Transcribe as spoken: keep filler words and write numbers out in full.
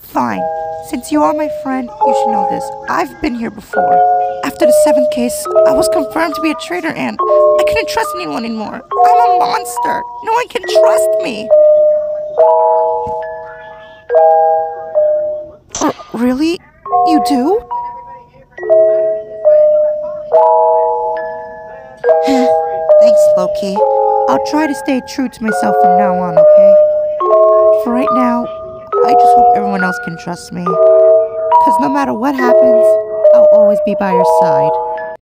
Fine. Since you are my friend, you should know this. I've been here before. After the seventh case, I was confirmed to be a traitor and I couldn't trust anyone anymore. I'm a monster. No one can trust me. Uh, really? You do? Thanks, Loki. I'll try to stay true to myself from now on, okay? For right now, I just hope everyone else can trust me. Because no matter what happens, I'll always be by your side.